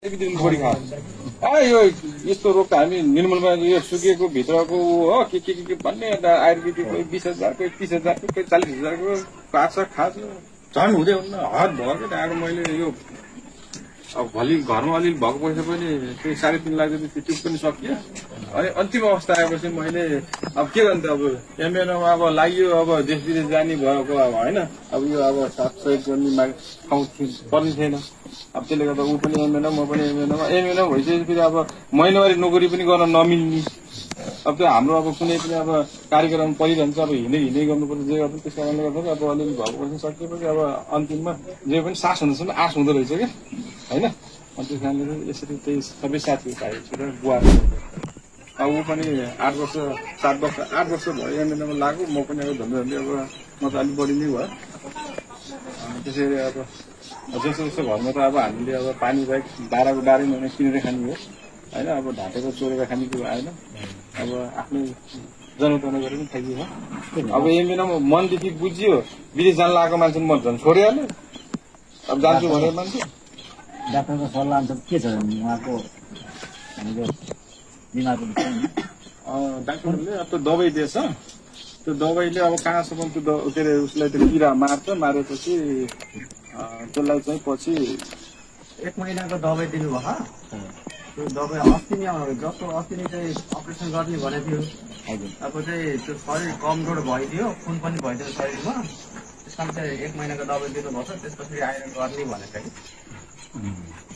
बढी खा यो यस्तो रोग त हामी निर्मूलमा यो सुकेको भित्रको हो के भन्ने आयुर्वेदिक 20,000 कोही 30,000 कोही 40,000 को पार्छ खाछ झन् हुँदै हुन्न हद भयो क्या आएर मैले यो अब भोलि घरमा अलिअलि भएको पैसा पनि त्यही 3.5 लाख जति टिप पनि सकियो अनि अन्तिम अवस्था आएपछि मैले अब के गर्नु त अब एमएनओमा अब लाग्यो अब देश विदेश जाने भएको अब होइन अब यो अब 700 गर्ने ठाउँ पर्ने थिएन अब त्यसले गर्दा ऊ पनि एमएनओ म पनि एमएनओ भइसकेपछि फेरि अब महिनावारी नोकरी पनि गर्न नमिल्ने अब त्यो हाम्रो अब कुनै पनि अब कार्यक्रम परिरहन्छ अब हिँडै गर्नुपर्छ जे गर्नु त्यस कारणले गर्दा अब अलिअलि भएको पैसा सकिएपछि अब अन्तिममा जे पनि सास हुँदैछ आश हुँदो रहेछ क्या होइन अनि त्यस कारणले यसरी त्यही सबै साथीहरू भाइहरू र बुवा अब ऊ पनि 8 वर्ष 7 वर्ष 8 वर्ष भयो एमएनओमा लाग्यो म पनि अब झन्डै अब म त अलिक बढी नै भयो त्यसरी अब जस्तो घरमा त अब हामीले अब पानी बाहेक दाराको डाँडै महिना किनेर खाने हो होइन अब ढाँटेको चोरेर खाने कुरो आएन अब आफ्नै जनउत्पन्न गरेर पनि खाइदियो अब एमएनओमा मनदेखि बुझियो विदेश जान लागेको मान्छे म झन् छोडिहाल्यो अब जान्छु भनेर मान्छे डाक्टरको सल्लाह अनुसार के छ उहाँको हाम्रो बिमारको डाक्टरले अब त्यो दबाई दिएछ त्यो दबाईले अब कहाँसम्म त्यो के अरे उसलाई त्यो किरा मार्छ मारेपछि त्यसलाई चाहिँ पछि 1 महिनाको दबाई दिनुभयो त्यो दबाई अस्ति नै आउनु जस्तो अस्ति नै चाहिँ अपरेसन गर्ने भनेको थियो अब चाहिँ त्यो शरीर कमजोर भइदियो खुन पनि भइदियो शरीरमा त्यस कारण चाहिँ 1 महिनाको दबाई दिनुभएको छ त्यसपछि आएर गर्ने भनेको